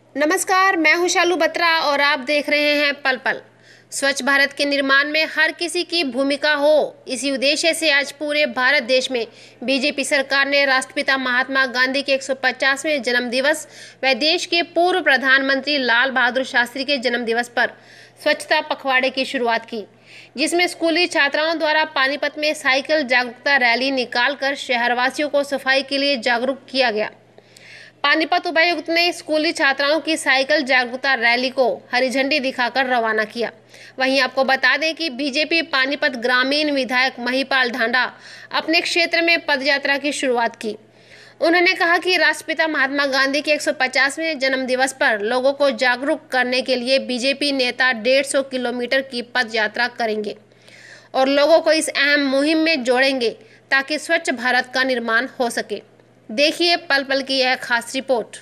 नमस्कार, मैं हूं शालू बत्रा और आप देख रहे हैं पल पल। स्वच्छ भारत के निर्माण में हर किसी की भूमिका हो, इसी उद्देश्य से आज पूरे भारत देश में बीजेपी सरकार ने राष्ट्रपिता महात्मा गांधी के 150वें जन्म दिवस व देश के पूर्व प्रधानमंत्री लाल बहादुर शास्त्री के जन्म दिवस पर स्वच्छता पखवाड़े की शुरुआत की, जिसमें स्कूली छात्राओं द्वारा पानीपत में साइकिल जागरूकता रैली निकालकर शहरवासियों को सफाई के लिए जागरूक किया गया। पानीपत उपायुक्त ने स्कूली छात्राओं की साइकिल जागरूकता रैली को हरी झंडी दिखाकर रवाना किया। वहीं आपको बता दें कि बीजेपी पानीपत ग्रामीण विधायक महिपाल ढांडा अपने क्षेत्र में पदयात्रा की शुरुआत की। उन्होंने कहा कि राष्ट्रपिता महात्मा गांधी के 150वें जन्म दिवस पर लोगों को जागरूक करने के लिए बीजेपी नेता 150 किलोमीटर की पदयात्रा करेंगे और लोगों को इस अहम मुहिम में जोड़ेंगे ताकि स्वच्छ भारत का निर्माण हो सके। देखिए पल पल की यह खास रिपोर्ट।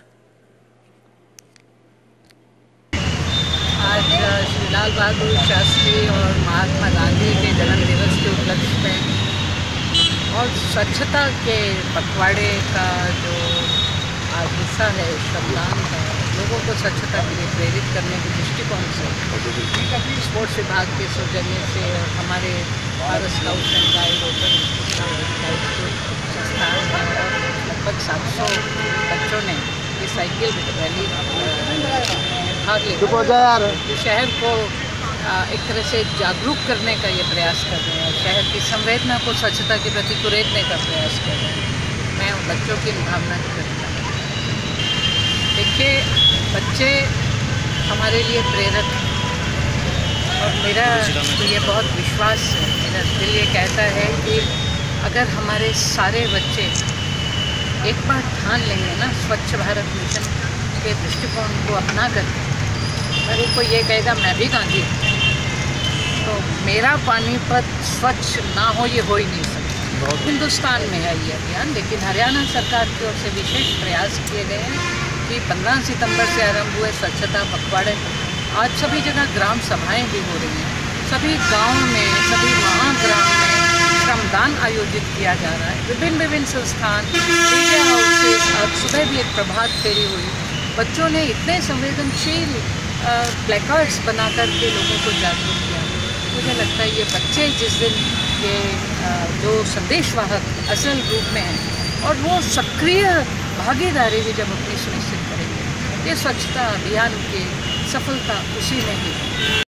आज श्री लाल बहादुर शास्त्री और महात्मा गांधी के जन्म दिवस के उपलक्ष्य में और स्वच्छता के पखवाड़े का जो आज हिस्सा है श्रमदान का, लोगों को स्वच्छता के लिए प्रेरित करने के दृष्टिकोण से स्पोर्ट्स विभाग के सौजन्य से और हमारे भारत स्काउट्स एंड गाइड संस्थान और लगभग 700 बच्चों ने ये साइकिल रैली भाग लिया। शहर को एक तरह से जागरूक करने का ये प्रयास कर रहे हैं, शहर की संवेदना को स्वच्छता के प्रति कुरेदने का प्रयास कर रहे हैं। मैं बच्चों की भावना की प्रतीक। देखिए, बच्चे हमारे लिए प्रेरक हैं और मेरा तो ये बहुत विश्वास है, मेरा दिल ये कहता है कि अगर हमारे सारे बच्चे एक बार ठान लेंगे ना स्वच्छ भारत मिशन के दृष्टिकोण को अपना करके, अरे कोई ये कहेगा मैं भी गांधी हूँ, तो मेरा पानीपत स्वच्छ ना हो ये हो ही नहीं सकता। हिंदुस्तान में है ये अभियान, लेकिन हरियाणा सरकार की ओर से विशेष प्रयास किए गए हैं कि 15 सितंबर से आरंभ हुए स्वच्छता पखवाड़े आज सभी जगह ग्राम सभाएँ भी हो रही हैं, सभी गाँव में, सभी महाग्राम में श्रमदान आयोजित किया जा रहा है। विभिन्न संस्थान, मीडिया हाउसेस, आज सुबह भी एक प्रभात फेरी हुई। बच्चों ने इतने संवेदनशील प्लेकार्ड्स बना करके लोगों को जागरूक किया। मुझे लगता है ये बच्चे जिस दिन ये जो संदेशवाहक असल रूप में हैं और वो सक्रिय भागीदारी भी जब अपनी सुनिश्चित करेंगे, ये स्वच्छता अभियान की सफलता उसी में ही है।